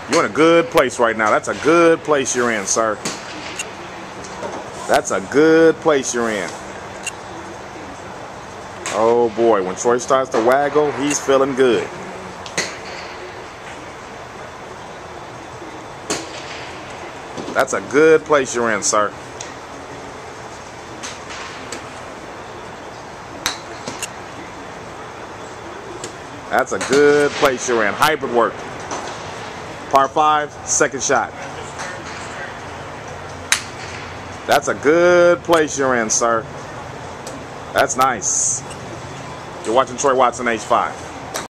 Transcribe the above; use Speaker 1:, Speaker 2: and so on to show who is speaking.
Speaker 1: You're in a good place right now. That's a good place you're in, sir. That's a good place you're in. Oh boy, when Troy starts to waggle, he's feeling good. That's a good place you're in, sir. That's a good place you're in. Hybrid work. Par 5, second shot. That's a good place you're in, sir. That's nice. You're watching Troy Watson H5.